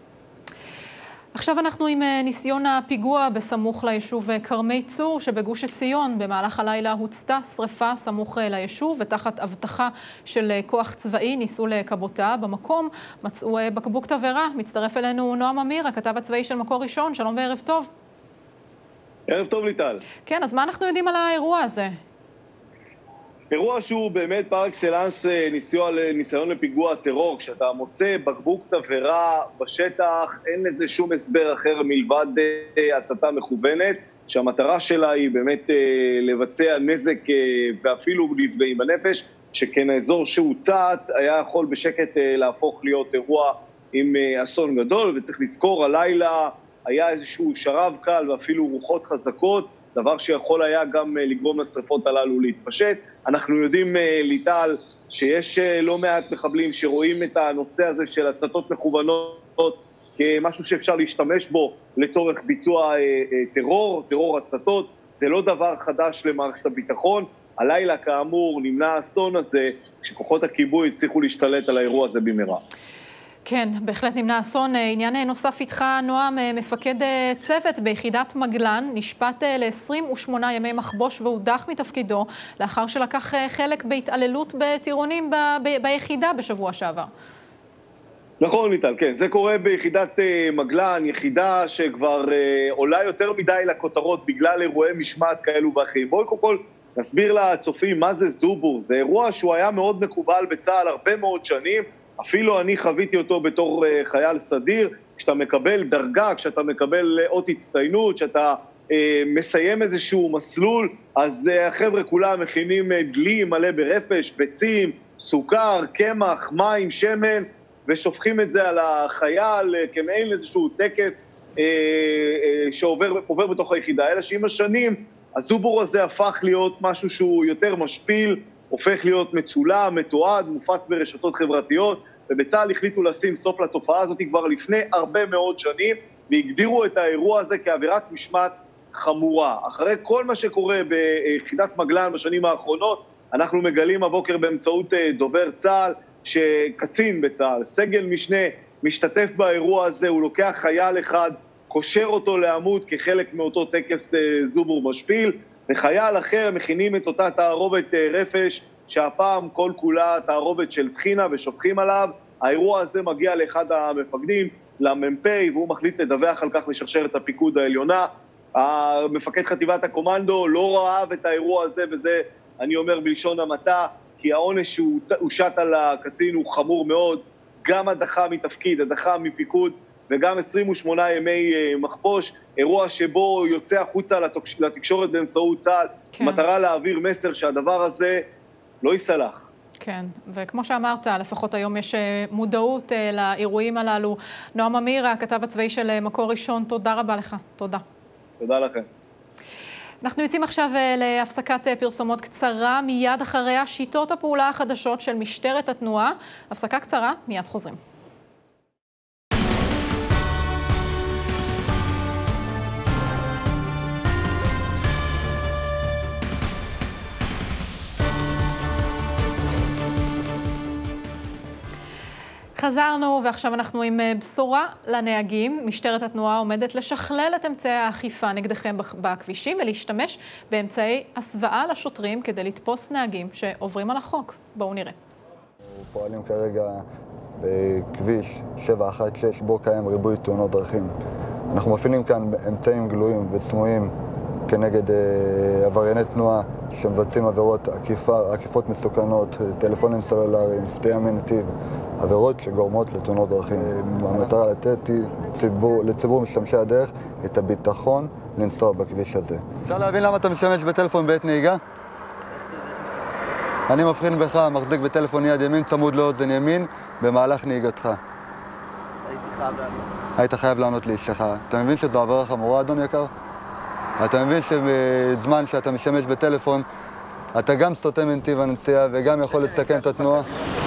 עכשיו אנחנו עם ניסיון הפיגוע בסמוך ליישוב כרמי צור שבגוש עציון. במהלך הלילה הוצתה שריפה סמוך ליישוב ותחת הבטחה של כוח צבאי ניסו לכבותה. במקום מצאו בקבוק תבערה. מצטרף אלינו נועם אמיר, הכתב הצבאי של מקור ראשון. שלום וערב טוב. ערב טוב ליטל. כן, אז מה אנחנו יודעים על האירוע הזה? אירוע שהוא באמת פר אקסלנס ניסיון לפיגוע טרור. כשאתה מוצא בקבוק תבערה בשטח, אין לזה שום הסבר אחר מלבד הצתה מכוונת, שהמטרה שלה היא באמת לבצע נזק ואפילו נפגעים בנפש, שכן האזור שהוצת היה יכול בשקט להפוך להיות אירוע עם אסון גדול, וצריך לזכור, הלילה היה איזשהו שרב קל ואפילו רוחות חזקות, דבר שיכול היה גם לגרום לשריפות הללו להתפשט. אנחנו יודעים, ליטל, שיש לא מעט מחבלים שרואים את הנושא הזה של הצתות מכוונות כמשהו שאפשר להשתמש בו לצורך ביצוע טרור הצתות. זה לא דבר חדש למערכת הביטחון. הלילה כאמור נמנע האסון הזה, כשכוחות הכיבוי הצליחו להשתלט על האירוע הזה במהרה. כן, בהחלט נמנע אסון. עניין נוסף איתך, נועם, מפקד צוות ביחידת מגלן, נשפט ל-28 ימי מחבוש והודח מתפקידו, לאחר שלקח חלק בהתעללות בטירונים ביחידה בשבוע שעבר. נכון, ליטל, כן. זה קורה ביחידת מגלן, יחידה שכבר עולה יותר מדי לכותרות בגלל אירועי משמעת כאלו ואחרים. בואי קודם כל נסביר לצופים מה זה זובור. זה אירוע שהוא היה מאוד מקובל בצה"ל הרבה מאוד שנים, אפילו אני חוויתי אותו בתור חייל סדיר. כשאתה מקבל דרגה, כשאתה מקבל אות הצטיינות, כשאתה מסיים איזשהו מסלול, אז החבר'ה כולם מכינים דלי מלא ברפש, ביצים, סוכר, קמח, מים, שמן, ושופכים את זה על החייל כמעין איזשהו טקס שעובר בתוך היחידה. אלא שעם השנים הזובור הזה הפך להיות משהו שהוא יותר משפיל, הופך להיות מצולם, מתועד, מופץ ברשתות חברתיות, ובצה"ל החליטו לשים סוף לתופעה הזאת כבר לפני הרבה מאוד שנים, והגדירו את האירוע הזה כעבירת משמעת חמורה. אחרי כל מה שקורה ביחידת מגלן בשנים האחרונות, אנחנו מגלים הבוקר באמצעות דובר צה"ל, שקצין בצה"ל, סגל משנה, משתתף באירוע הזה, הוא לוקח חייל אחד, קושר אותו לעמוד כחלק מאותו טקס זובור משפיל, וחייל אחר מכינים את אותה תערובת רפש, שהפעם כל כולה תערובת של טחינה ושופכים עליו. האירוע הזה מגיע לאחד המפקדים, למ"פ, והוא מחליט לדווח על כך לשרשרת הפיקוד העליונה. המפקד חטיבת הקומנדו לא ראה את האירוע הזה, וזה אני אומר בלשון המעטה, כי העונש שהוא הושת על הקצין הוא חמור מאוד, גם הדחה מתפקיד, הדחה מפיקוד, וגם 28 ימי מחבוש, אירוע שבו יוצא החוצה לתקשורת באמצעות צה"ל, כן. מטרה להעביר מסר שהדבר הזה לא יסלח. כן, וכמו שאמרת, לפחות היום יש מודעות לאירועים הללו. נועם אמיר, הכתב הצבאי של מקור ראשון, תודה רבה לך. תודה. תודה לכם. אנחנו יוצאים עכשיו להפסקת פרסומות קצרה, מיד אחריה שיטות הפעולה החדשות של משטרת התנועה. הפסקה קצרה, מיד חוזרים. חזרנו, ועכשיו אנחנו עם בשורה לנהגים. משטרת התנועה עומדת לשכלל את אמצעי האכיפה נגדכם בכבישים ולהשתמש באמצעי הסוואה לשוטרים כדי לתפוס נהגים שעוברים על החוק. בואו נראה. אנחנו פועלים כרגע בכביש 716, בו קיים ריבוי תאונות דרכים. אנחנו מפעילים כאן אמצעים גלויים וסמויים כנגד עברייני תנועה שמבצעים עבירות עקיפות מסוכנות, טלפונים סלולריים, סטייה מנתיב, עבירות שגורמות לתאונות דרכים. המטרה לתת לציבור משתמשי הדרך את הביטחון לנסוע בכביש הזה. אפשר להבין למה אתה משתמש בטלפון בעת נהיגה? אני מבחין בך, מחזיק בטלפון יד ימין, צמוד לאוזן ימין, במהלך נהיגתך. היית חייב לענות לאשתך. אתה מבין שזו עבירה חמורה, אדון יקר? אתה מבין שבזמן שאתה משתמש בטלפון, אתה גם סוטה מנתיב הנסיעה וגם יכול לסכן את התנועה?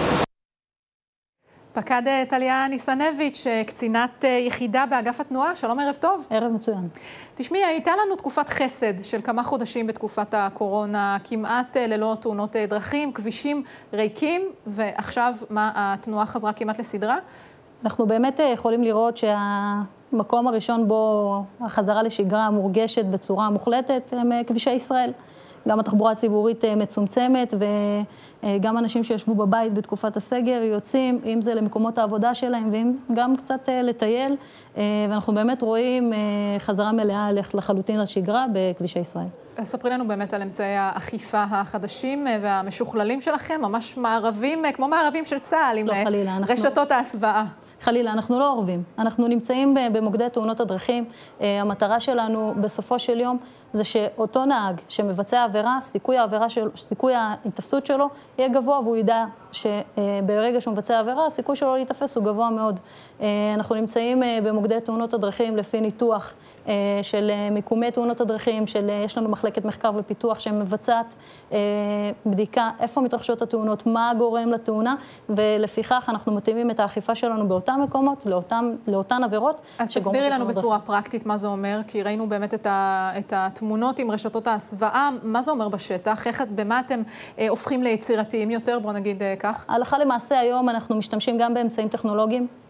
פקד טליה ניסנביץ', קצינת יחידה באגף התנועה, שלום, ערב טוב. ערב מצוין. תשמעי, הייתה לנו תקופת חסד של כמה חודשים בתקופת הקורונה, כמעט ללא תאונות דרכים, כבישים ריקים, ועכשיו מה, התנועה חזרה כמעט לסדרה? אנחנו באמת יכולים לראות שהמקום הראשון בו החזרה לשגרה מורגשת בצורה מוחלטת הם כבישי ישראל. גם התחבורה הציבורית מצומצמת, וגם אנשים שישבו בבית בתקופת הסגר יוצאים, אם זה למקומות העבודה שלהם, ואם גם קצת לטייל, ואנחנו באמת רואים חזרה מלאה לחלוטין לשגרה בכבישי ישראל. ספרי לנו באמת על אמצעי האכיפה החדשים והמשוכללים שלכם, ממש מערבים, כמו מערבים של צה"ל, עם רשתות ההסוואה. חלילה, אנחנו לא עורבים. אנחנו נמצאים במוקדי תאונות הדרכים. המטרה שלנו בסופו של יום זה שאותו נהג שמבצע עבירה, סיכוי ההתפסות שלו יהיה גבוה, והוא ידע שברגע שהוא מבצע עבירה, הסיכוי שלו להתאפס הוא גבוה מאוד. אנחנו נמצאים במוקדי תאונות הדרכים לפי ניתוח של מיקומי תאונות הדרכים, יש לנו מחלקת מחקר ופיתוח שמבצעת בדיקה איפה מתרחשות התאונות, מה גורם לתאונה, ולפיכך אנחנו מתאימים את האכיפה שלנו באותם מקומות, לאותן עבירות. אז תסבירי לנו בצורה פרקטית מה זה אומר, כי ראינו באמת את התמונות עם רשתות ההסוואה, מה זה אומר בשטח, במה אתם הופכים ליצירתיים יותר, בוא נגיד כך? הלכה למעשה היום אנחנו משתמשים גם באמצעים טכנולוגיים,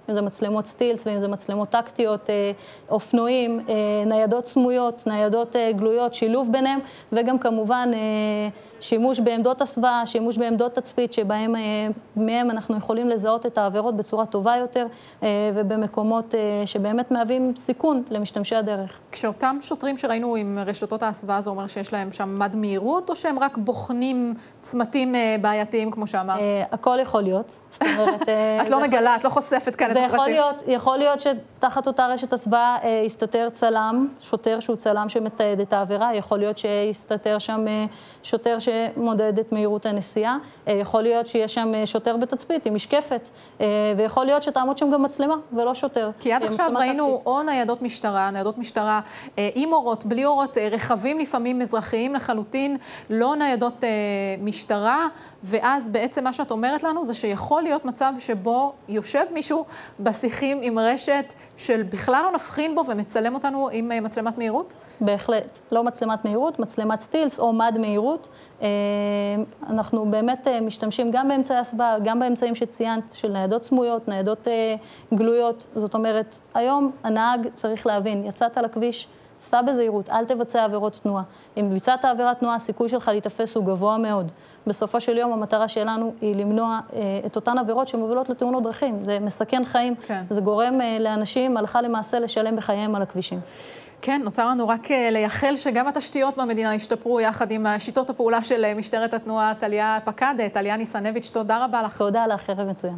אם זה מצלמות סטילס ואם זה מצלמות טקטיות, אופנועים, ניידות סמויות, ניידות גלויות, שילוב ביניהם, וגם כמובן שימוש בעמדות הסוואה, שימוש בעמדות תצפית, שבהם מהם אנחנו יכולים לזהות את העבירות בצורה טובה יותר, ובמקומות שבאמת מהווים סיכון למשתמשי הדרך. כשאותם שוטרים שראינו עם רשתות ההסוואה, זה אומר שיש להם שם מד מהירות, או שהם רק בוחנים צמתים בעייתיים, כמו שאמר? הכל יכול להיות. זאת אומרת, את לא מגלה, את לא חושפת כאן את הפרטים. יכול להיות שתחת אותה רשת הסוואה יסתתר צלם, שוטר שהוא צלם שמתעד את העבירה, יכול להיות שיסתתר שם שוטר שמודד את מהירות הנסיעה, יכול להיות שיש שם שוטר בתצפית עם משקפת, ויכול להיות שתעמוד שם גם מצלמה ולא שוטר. כי עד עכשיו ראינו או ניידות משטרה עם אורות, בלי אורות, רכבים לפעמים אזרחיים לחלוטין, לא ניידות משטרה, ואז בעצם מה שאת אומרת לנו זה שיכול להיות מצב שבו יושב מישהו בשיחים עם רשת של בכלל לא נבחין בו ומצלם אותנו עם מצלמת מהירות? בהחלט. לא מצלמת מהירות, מצלמת סטילס או מד מהירות. אנחנו באמת משתמשים גם באמצעי הסוואה, גם באמצעים שציינת של ניידות סמויות, ניידות גלויות. זאת אומרת, היום הנהג צריך להבין, יצאת לכביש, סע בזהירות, אל תבצע עבירות תנועה. אם ביצעת עבירת תנועה, הסיכוי שלך להתאפס הוא גבוה מאוד. בסופו של יום המטרה שלנו היא למנוע את אותן עבירות שמובילות לתאונות דרכים. זה מסכן חיים, כן. זה גורם לאנשים הלכה למעשה לשלם בחייהם על הכבישים. כן, נותר לנו רק לייחל שגם התשתיות במדינה ישתפרו יחד עם שיטות הפעולה של משטרת התנועה. טליה פקד, טליה ניסנביץ', תודה רבה לך. תודה לך, ערב מצוין.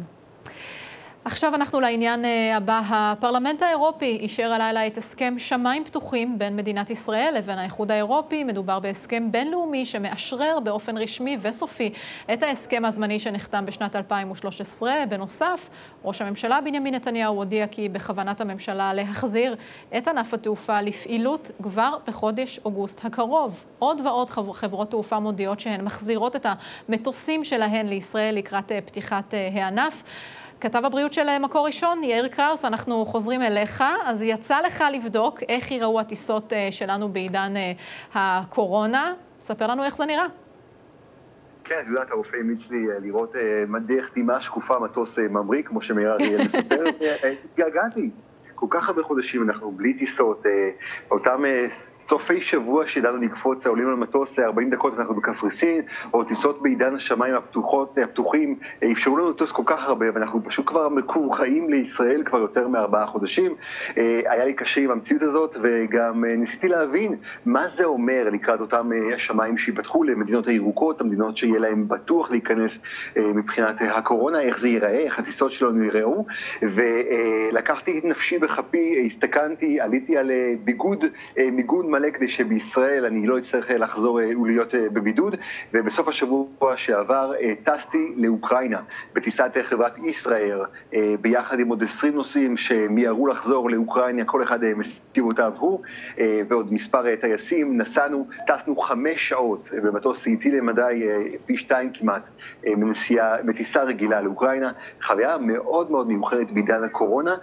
עכשיו אנחנו לעניין הבא. הפרלמנט האירופי אישר הלילה את הסכם שמיים פתוחים בין מדינת ישראל לבין האיחוד האירופי. מדובר בהסכם בינלאומי שמאשרר באופן רשמי וסופי את ההסכם הזמני שנחתם בשנת 2013. בנוסף, ראש הממשלה בנימין נתניהו הודיע כי בכוונת הממשלה להחזיר את ענף התעופה לפעילות כבר בחודש אוגוסט הקרוב. עוד ועוד חברות תעופה מודיעות שהן מחזירות את המטוסים שלהן לישראל לקראת פתיחת הענף. כתב הבריאות של מקור ראשון, יאיר קראוס, אנחנו חוזרים אליך. אז יצא לך לבדוק איך ייראו הטיסות שלנו בעידן הקורונה. ספר לנו איך זה נראה. כן, את יודעת, הרופא המליץ לי לראות דרך דמעה שקופה מטוס ממריא, כמו שמאיר אריאל מספר. התגעגעתי. כל כך הרבה חודשים אנחנו בלי טיסות, אותם סופי שבוע שלנו נקפוץ, עולים על מטוס 40 דקות, אנחנו בקפריסין, או טיסות בעידן השמיים הפתוחים, אפשרו לנו לטוס כל כך הרבה, ואנחנו פשוט כבר מקורחאים לישראל כבר יותר מ4 חודשים. היה לי קשה עם המציאות הזאת, וגם ניסיתי להבין מה זה אומר לקראת אותם השמיים שיפתחו למדינות הירוקות, המדינות שיהיה להם בטוח להיכנס מבחינת הקורונה, איך זה ייראה, איך הטיסות שלנו ייראו, ולקחתי את נפשי בחפי, הסתכנתי, עליתי על מיגון מלא כדי שבישראל אני לא אצטרך לחזור ולהיות בבידוד, ובסוף השבוע שעבר טסתי לאוקראינה בטיסת חברת ישראייר, ביחד עם עוד 20 נוסעים שמיירו לחזור לאוקראינה, כל אחד מסיבותיו הוא, ועוד מספר טייסים. טסנו 5 שעות במטוס איטי למדי, פי 2 כמעט, בטיסה רגילה לאוקראינה, חוויה מאוד מאוד מיוחדת בעידן הקורונה.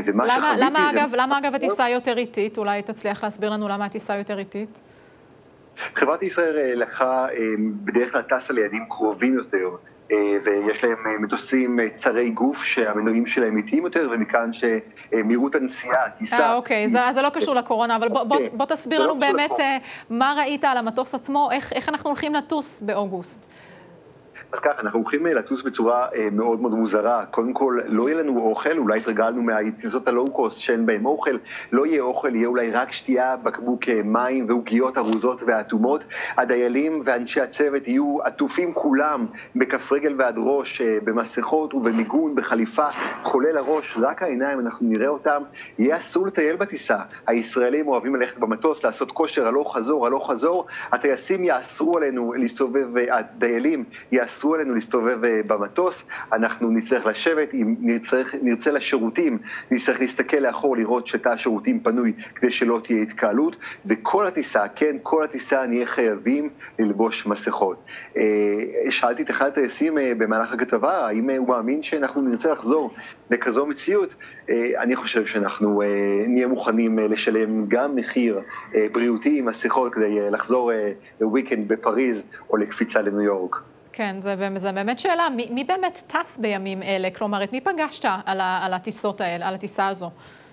למה אגב הטיסה יותר איטית? אולי תצליח להסביר לנו למה הטיסה יותר איטית? חברת ישראל לקחה בדרך כלל טסה ליעדים קרובים יותר, ויש להם מטוסים צרי גוף שהמנועים שלהם איטיים יותר, ומכאן שמהירות הנסיעה, טיסה... אוקיי, זה לא קשור לקורונה, אבל בוא תסביר לנו באמת מה ראית על המטוס עצמו, איך אנחנו הולכים לטוס באוגוסט. אז ככה, אנחנו הולכים לטוס בצורה מאוד מאוד מוזרה. קודם כל, לא יהיה לנו אוכל, אולי התרגלנו מהטיסות הלואו-קוסט שאין בהם אוכל, לא יהיה אוכל, יהיה אולי רק שתייה, בקבוק מים ועוגיות ארוזות ואטומות. הדיילים ואנשי הצוות יהיו עטופים כולם בכף רגל ועד ראש, במסכות ובמיגון, בחליפה, כולל הראש, רק העיניים, אנחנו נראה אותם. יהיה אסור לטייל בטיסה. הישראלים אוהבים ללכת במטוס, לעשות כושר, הלוך חזור. הטייסים יאסרו עלינו להסתובב, הדיילים יאסרו עלינו להסתובב במטוס, אנחנו נצטרך לשבת, אם נרצה לשירותים, נצטרך להסתכל לאחור, לראות שתא השירותים פנוי, כדי שלא תהיה התקהלות, וכל הטיסה, כן, כל הטיסה נהיה חייבים ללבוש מסכות. שאלתי את אחד הטייסים במהלך הכתבה, האם הוא מאמין שאנחנו נרצה לחזור לכזו מציאות? אני חושב שאנחנו נהיה מוכנים לשלם גם מחיר בריאותי עם מסכות, כדי לחזור לוויקנד בפריז, או לקפיצה לניו יורק. כן, זה באמת שאלה. מי באמת טס בימים אלה? כלומר, את מי פגשת על הטיסות האלה, על הטיסה הזו?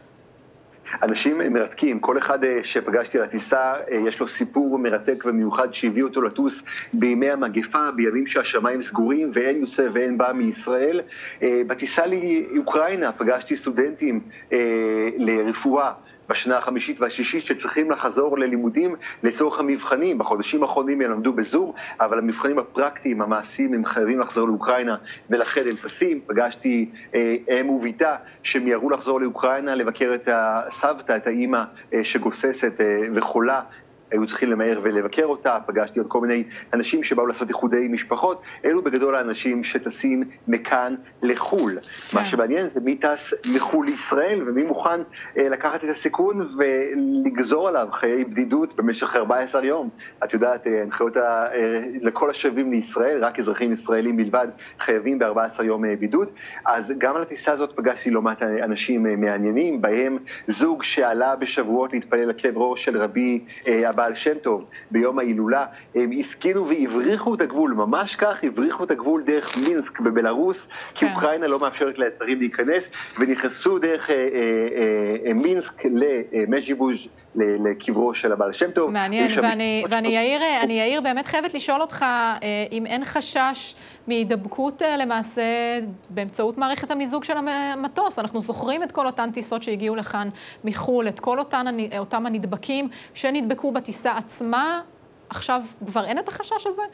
אנשים מרתקים, כל אחד שפגשתי על הטיסה, יש לו סיפור מרתק ומיוחד שהביא אותו לטוס בימי המגפה, בימים שהשמיים סגורים ואין יוצא ואין בא מישראל. בטיסה לאוקראינה פגשתי סטודנטים לרפואה בשנה החמישית והשישית שצריכים לחזור ללימודים לצורך המבחנים. בחודשים האחרונים הם למדו בזום, אבל המבחנים הפרקטיים, המעשיים, הם חייבים לחזור לאוקראינה ולכן הם טסים. פגשתי אם וביתה שמיהרו לחזור לאוקראינה לבקר את הסבתא, את האימא שגוססת וחולה. היו צריכים למהר ולבקר אותה. פגשתי עוד כל מיני אנשים שבאו לעשות איחודי משפחות. אלו בגדול האנשים שטסים מכאן לחול. מה שמעניין זה מי טס מחול לישראל ומי מוכן לקחת את הסיכון ולגזור עליו חיי בדידות במשך 14 יום. את יודעת, הנחיות לכל השבים לישראל, רק אזרחים ישראלים בלבד חייבים ב14 יום בידוד. אז גם על הטיסה הזאת פגשתי לא מעט אנשים מעניינים, בהם זוג שעלה בשבועות להתפלל לקברו של רבי הבעל שם טוב ביום ההילולה. הם הסכינו והבריחו את הגבול, ממש כך, הבריחו את הגבול דרך מינסק בבלרוס, כי אוקראינה לא מאפשרת לאזרחים להיכנס, ונכנסו דרך מינסק למז'יבוז' לקברו של הבעל שם טוב. מעניין, ואני יאיר באמת חייבת לשאול אותך אם אין חשש מהידבקות למעשה באמצעות מערכת המיזוג של המטוס. אנחנו זוכרים את כל אותן טיסות שהגיעו לכאן מחול, את כל אותם הנדבקים שנדבקו בטיסה עצמה. עכשיו כבר אין את החשש הזה?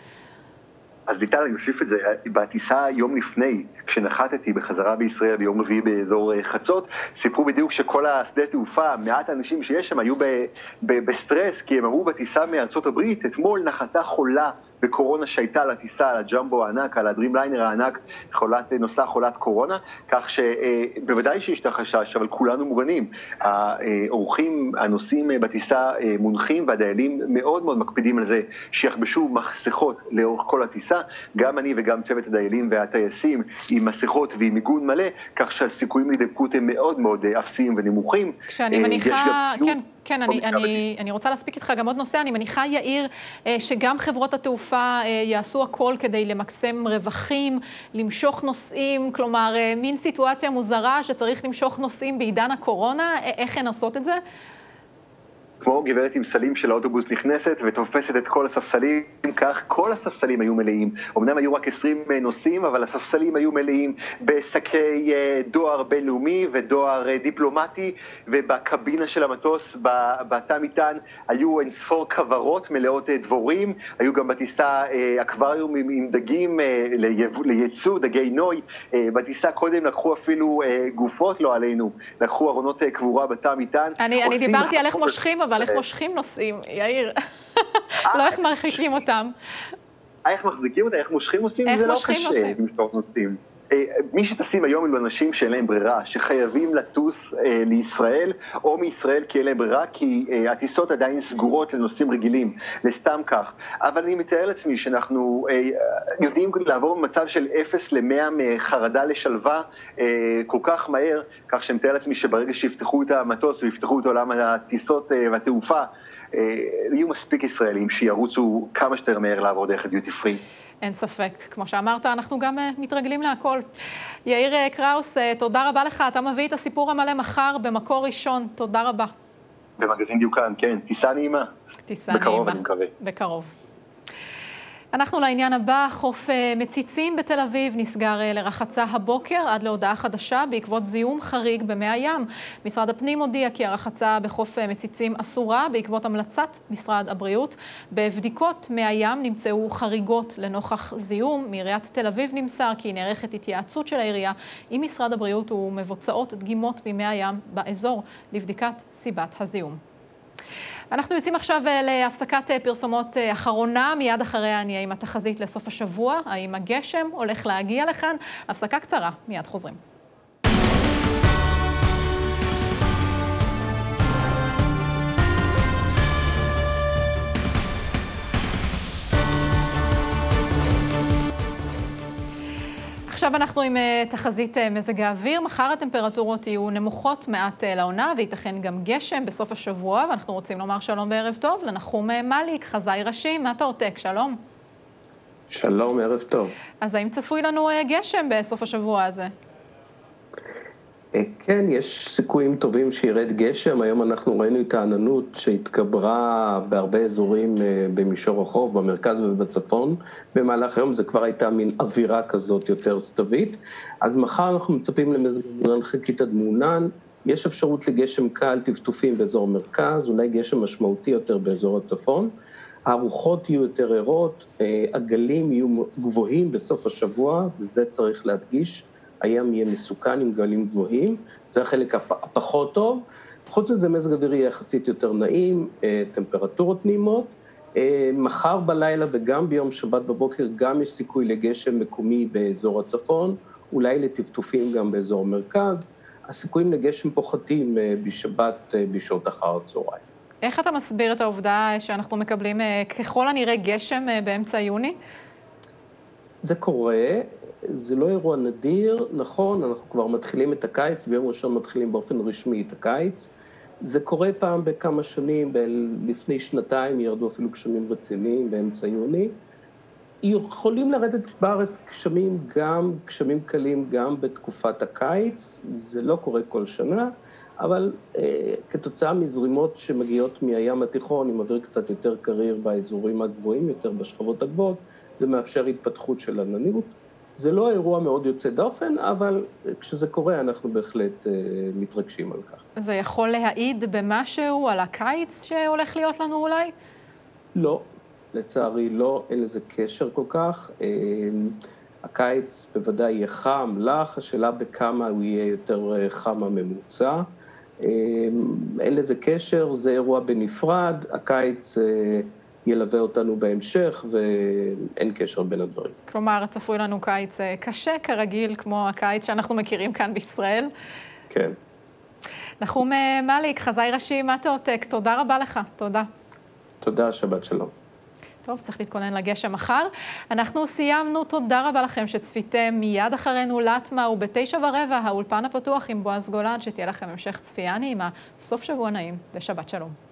אז ליטל, אני אוסיף את זה, בטיסה יום לפני, כשנחתתי בחזרה בישראל ביום רביעי באזור חצות, סיפרו בדיוק שכל השדה תעופה, מעט האנשים שיש שם היו בסטרס, כי הם אמרו בטיסה מארצות הברית, אתמול נחתה חולה בקורונה שהייתה על הטיסה, על הג'מבו הענק, על הדרימליינר הענק, נוסעה חולת קורונה, כך שבוודאי שיש את החשש, אבל כולנו מוגנים. האורחים, הנוסעים בטיסה מונחים, והדיילים מאוד מאוד מקפידים על זה, שיחבשו מסכות לאורך כל הטיסה, גם אני וגם צוות הדיילים והטייסים, עם מסכות ועם מיגון מלא, כך שהסיכויים להידבקות הם מאוד מאוד אפסיים ונמוכים. כשאני מניחה, כן, אני רוצה להספיק איתך גם עוד נושא. אני מניחה, יאיר, שגם חברות התעופה יעשו הכל כדי למקסם רווחים, למשוך נוסעים, כלומר, מין סיטואציה מוזרה שצריך למשוך נוסעים בעידן הקורונה. איך הן עושות את זה? כמו גברת עם סלים של האוטובוס נכנסת ותופסת את כל הספסלים, כך כל הספסלים היו מלאים. אמנם היו רק 20 נוסעים, אבל הספסלים היו מלאים בשקי דואר בינלאומי ודואר דיפלומטי, ובקבינה של המטוס, בתא מטען, היו אינספור כוורות מלאות דבורים, היו גם בטיסה אקווריום עם דגים לייצוא, דגי נוי. בטיסה קודם לקחו אפילו גופות, לא עלינו, לקחו ארונות קבורה בתא מטען. אני דיברתי על איך מושכים, אבל איך מושכים נוסעים, יאיר? לא איך מרחיקים אותם. איך מחזיקים אותם, איך מושכים נוסעים? זה לא קשה למשוך נוסעים. מי שטסים היום אלו אנשים שאין להם ברירה, שחייבים לטוס לישראל, או מישראל כי אין להם ברירה, כי הטיסות עדיין סגורות לנוסעים רגילים, לסתם כך. אבל אני מתאר לעצמי שאנחנו יודעים לעבור ממצב של 0 ל-100 מחרדה לשלווה כל כך מהר, כך שאני מתאר לעצמי שברגע שיפתחו את המטוס ויפתחו את עולם הטיסות והתעופה, יהיו מספיק ישראלים שירוצו כמה שיותר מהר לעבור דרך הדיוטי פרי. אין ספק. כמו שאמרת, אנחנו גם מתרגלים להכל. יאיר קראוס, תודה רבה לך. אתה מביא את הסיפור המלא מחר במקור ראשון. תודה רבה. במגזין דיוקן, כן. טיסה נעימה. טיסה נעימה. בקרוב, אני מקווה. בקרוב. אנחנו לעניין הבא, חוף מציצים בתל אביב נסגר לרחצה הבוקר עד להודעה חדשה בעקבות זיהום חריג במי הים. משרד הפנים הודיע כי הרחצה בחוף מציצים אסורה בעקבות המלצת משרד הבריאות. בבדיקות מי הים נמצאו חריגות לנוכח זיהום. מעיריית תל אביב נמסר כי נערכת התייעצות של העירייה עם משרד הבריאות ומבוצעות דגימות ממי הים באזור לבדיקת סיבת הזיהום. אנחנו יוצאים עכשיו להפסקת פרסומות אחרונה, מיד אחריה נהיה עם התחזית לסוף השבוע, האם הגשם הולך להגיע לכאן, הפסקה קצרה, מיד חוזרים. עכשיו אנחנו עם תחזית מזג האוויר. מחר הטמפרטורות יהיו נמוכות מעט לעונה, וייתכן גם גשם בסוף השבוע, ואנחנו רוצים לומר שלום וערב טוב לנחום מליק, חזאי ראשי. מה אתה עותק? שלום. שלום, ערב טוב. אז האם צפוי לנו גשם בסוף השבוע הזה? כן, יש סיכויים טובים שירד גשם. היום אנחנו ראינו את העננות שהתגברה בהרבה אזורים במישור החוף, במרכז ובצפון. במהלך היום זה כבר הייתה מין אווירה כזאת יותר סתווית. אז מחר אנחנו מצפים למזג אוויר חלקית עד מעונן. יש אפשרות לגשם קל, טפטופים באזור מרכז, אולי גשם משמעותי יותר באזור הצפון. הרוחות יהיו יותר ערות, הגלים יהיו גבוהים בסוף השבוע, וזה צריך להדגיש. הים יהיה מסוכן עם גלים גבוהים, זה החלק הפחות טוב. חוץ מזה מזג אוויר יהיה יחסית יותר נעים, טמפרטורות נעימות. מחר בלילה וגם ביום שבת בבוקר גם יש סיכוי לגשם מקומי באזור הצפון, אולי לטפטופים גם באזור המרכז. הסיכויים לגשם פוחתים בשבת בשעות אחר הצהריים. איך אתה מסביר את העובדה שאנחנו מקבלים ככל הנראה גשם באמצע יוני? זה קורה. זה לא אירוע נדיר, נכון, אנחנו כבר מתחילים את הקיץ, ביום ראשון מתחילים באופן רשמי את הקיץ. זה קורה פעם בכמה שנים, לפני שנתיים ירדו אפילו גשמים רציניים באמצע יוני. יכולים לרדת בארץ גשמים, גם גשמים קלים, גם בתקופת הקיץ, זה לא קורה כל שנה, אבל כתוצאה מזרימות שמגיעות מהים התיכון, עם אוויר קצת יותר קריר באזורים הגבוהים יותר, בשכבות הגבוהות, זה מאפשר התפתחות של עננות. זה לא אירוע מאוד יוצא דופן, אבל כשזה קורה אנחנו בהחלט מתרגשים על כך. זה יכול להעיד במשהו על הקיץ שהולך להיות לנו אולי? לא, לצערי לא, אין לזה קשר כל כך. הקיץ בוודאי יהיה חם, לח, השאלה בכמה הוא יהיה יותר חם הממוצע. אין לזה קשר, זה אירוע בנפרד, הקיץ ילווה אותנו בהמשך, ואין קשר בין הדברים. כלומר, צפוי לנו קיץ קשה כרגיל, כמו הקיץ שאנחנו מכירים כאן בישראל. כן. נחום מליק, חזאי ראשי מטאוטק, תודה רבה לך, תודה. תודה, שבת שלום. טוב, צריך להתכונן לגשם מחר. אנחנו סיימנו, תודה רבה לכם שצפיתם. מיד אחרינו לטמה, וב9:15 האולפן הפתוח עם בועז גולן, שתהיה לכם המשך צפייה נעימה, סוף שבוע נעים ושבת שלום.